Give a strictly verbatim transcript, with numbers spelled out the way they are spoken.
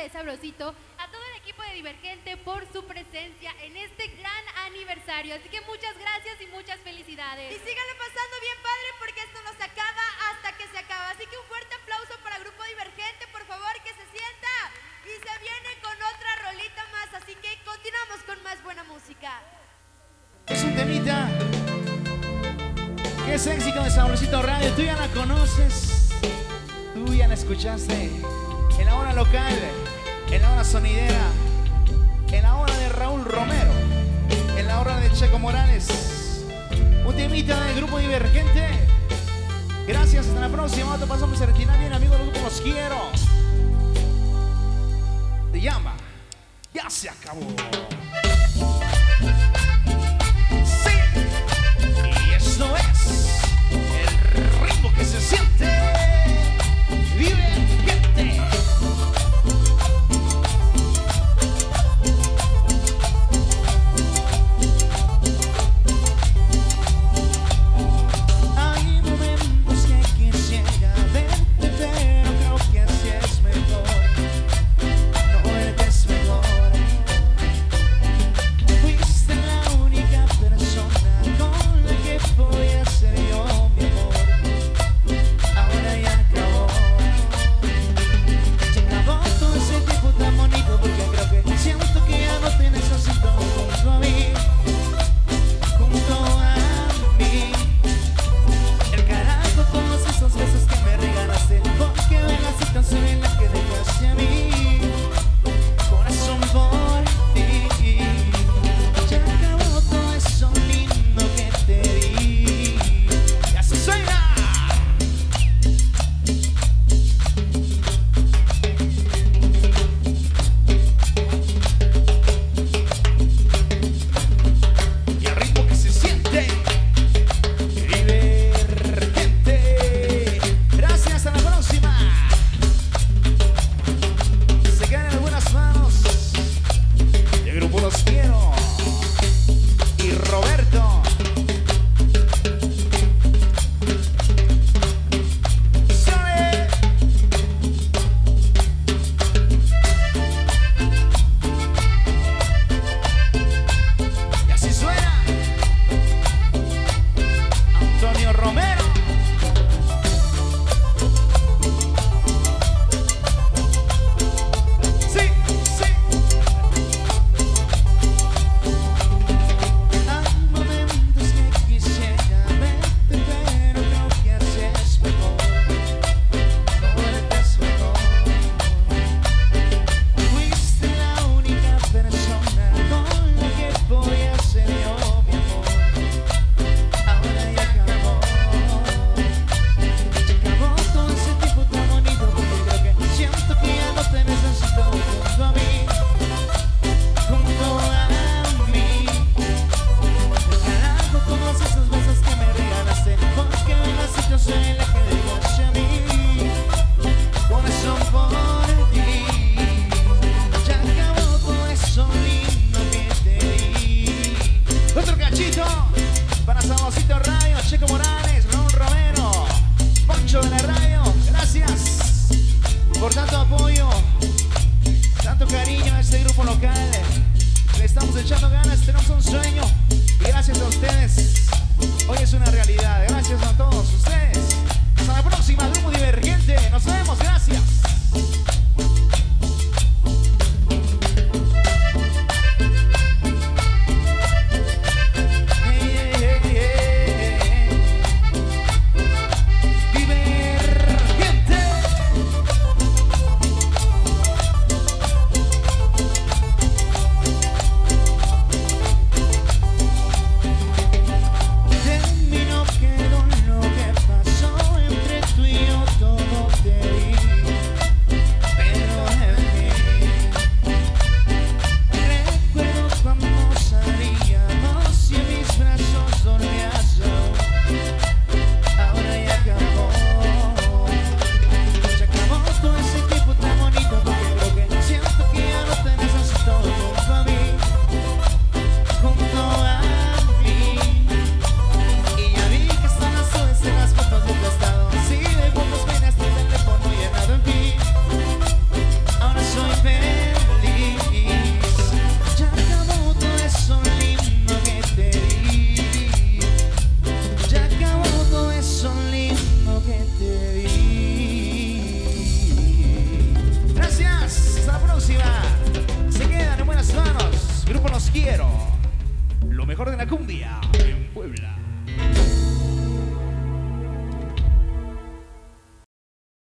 de Sabrosito, a todo el equipo de Divergente por su presencia en este gran aniversario. Así que muchas gracias y muchas felicidades. Y síganlo pasando bien padre porque esto no se acaba hasta que se acaba. Así que un fuerte aplauso para Grupo Divergente, por favor, que se sienta. Y se viene con otra rolita más, así que continuamos con más buena música. Es un temita que es éxito de Sabrosito Radio. Tú ya la conoces, tú ya la escuchaste en la hora local, en la hora sonidera, en la hora de Raúl Romero, en la hora de Checo Morales. Un temita del Grupo Divergente. Gracias, hasta la próxima. Otro pasamos a retirar bien, amigos del grupo, los quiero. Te llama, ya se acabó. Esto es el ritmo que se siente. Vive gente. Hay momentos que quisiera verte, pero creo que así es mejor. No eres mejor. Fuiste la única persona con la que voy a ser yo, mi amor. Ahora ya acabó. Se acabó todo ese tiempo tan bonito, porque creo que siento que ya no te necesito junto a mí, junto a mí. El carajo, todos esos besos que me regalaste, porque ven la situación en la que dejaste a mí, corazón por ti. Se acabó todo eso lindo que te di. ¡Ya se suena! Y el ritmo que se siente. Divergente. Gracias, hasta la próxima. Se quedan en buenas manos. El grupo Los Quiero y Roberto. ¡Sale! Y así suena Antonio Romero. Sí, sí. Hay momentos que quisiera verte, pero creo que así es mejor. No eres mejor. Fuiste la única persona con la que voy a ser yo, mi amor. Ahora ya acabó. Se acabó todo ese tiempo tan bonito, porque creo que siento que ya no te necesito junto a mí, junto a mí. Carajo, todos esos besos que me regalaste, porque ven la situación en la que dejaste a mí, corazón por ti. Ya acabó todo eso lindo que te di. Otro cachito para Sabrosito Radio, Checo Morales, Raúl Romero, Poncho de la radio. Gracias por tanto apoyo, tanto cariño a este grupo local. Le estamos echando ganas, tenemos un sueño y gracias a ustedes hoy es una realidad. Gracias a todos ustedes. Hasta la próxima, Grupo Divergente. Nos vemos, gracias. Hey, hey, hey, hey. Divergente. quiero. Lo mejor de la cumbia en Puebla.